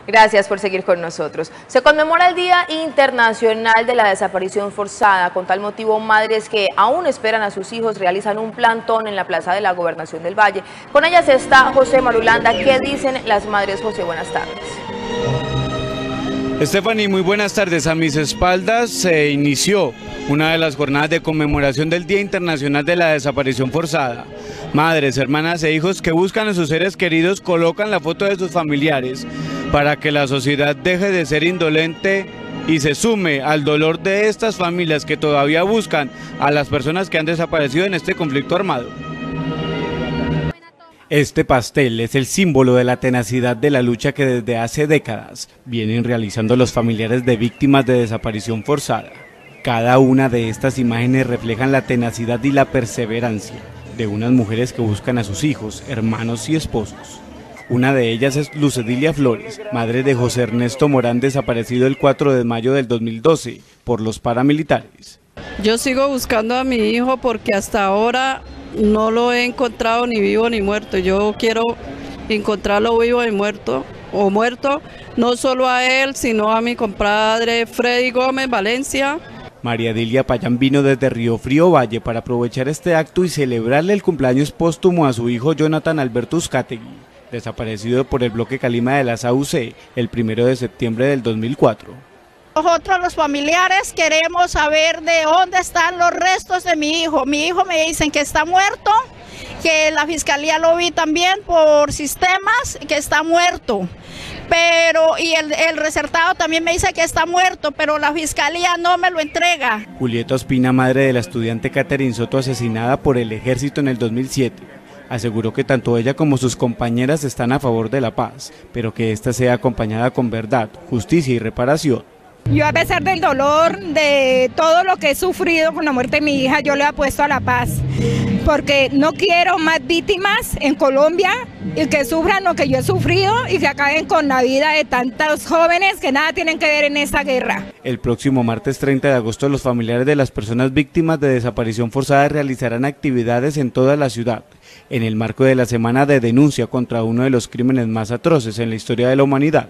Gracias por seguir con nosotros. Se conmemora el Día Internacional de la Desaparición Forzada. Con tal motivo, madres que aún esperan a sus hijos realizan un plantón en la Plaza de la Gobernación del Valle. Con ellas está José Marulanda. ¿Qué dicen las madres? José, buenas tardes. Stephanie, muy buenas tardes. A mis espaldas se inició una de las jornadas de conmemoración del Día Internacional de la Desaparición Forzada. Madres, hermanas e hijos que buscan a sus seres queridos colocan la foto de sus familiares para que la sociedad deje de ser indolente y se sume al dolor de estas familias que todavía buscan a las personas que han desaparecido en este conflicto armado. Este pastel es el símbolo de la tenacidad de la lucha que desde hace décadas vienen realizando los familiares de víctimas de desaparición forzada. Cada una de estas imágenes reflejan la tenacidad y la perseverancia de unas mujeres que buscan a sus hijos, hermanos y esposos. Una de ellas es Lucedilia Flores, madre de José Ernesto Morán, desaparecido el 4 de mayo del 2012 por los paramilitares. Yo sigo buscando a mi hijo porque hasta ahora no lo he encontrado ni vivo ni muerto. Yo quiero encontrarlo vivo y muerto, o muerto, no solo a él, sino a mi compadre Freddy Gómez Valencia. María Dilia Payán vino desde Río Frío Valle para aprovechar este acto y celebrarle el cumpleaños póstumo a su hijo Jonathan Alberto Uzcategui, desaparecido por el bloque Calima de la SAUC el 1 de septiembre del 2004. Nosotros los familiares queremos saber de dónde están los restos de mi hijo. Mi hijo me dicen que está muerto, que la fiscalía lo vi también por sistemas, que está muerto. Y el recertado también me dice que está muerto, pero la fiscalía no me lo entrega. Julieta Ospina, madre de la estudiante Catherine Soto, asesinada por el ejército en el 2007, aseguró que tanto ella como sus compañeras están a favor de la paz, pero que ésta sea acompañada con verdad, justicia y reparación. Yo, a pesar del dolor, de todo lo que he sufrido con la muerte de mi hija, yo le apuesto a la paz, porque no quiero más víctimas en Colombia y que sufran lo que yo he sufrido y que acaben con la vida de tantos jóvenes que nada tienen que ver en esta guerra. El próximo martes 30 de agosto los familiares de las personas víctimas de desaparición forzada realizarán actividades en toda la ciudad, en el marco de la semana de denuncia contra uno de los crímenes más atroces en la historia de la humanidad.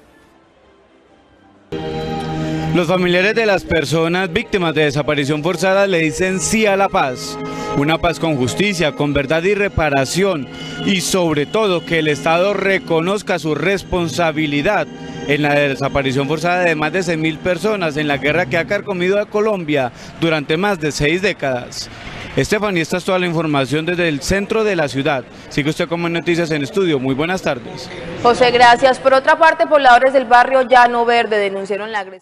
Los familiares de las personas víctimas de desaparición forzada le dicen sí a la paz, una paz con justicia, con verdad y reparación, y sobre todo que el Estado reconozca su responsabilidad en la desaparición forzada de más de 100.000 personas en la guerra que ha carcomido a Colombia durante más de 6 décadas. Stephanie, esta es toda la información desde el centro de la ciudad. Sigue usted con Noticias en Estudio. Muy buenas tardes. José, gracias. Por otra parte, pobladores del barrio Llano Verde denunciaron la agresión.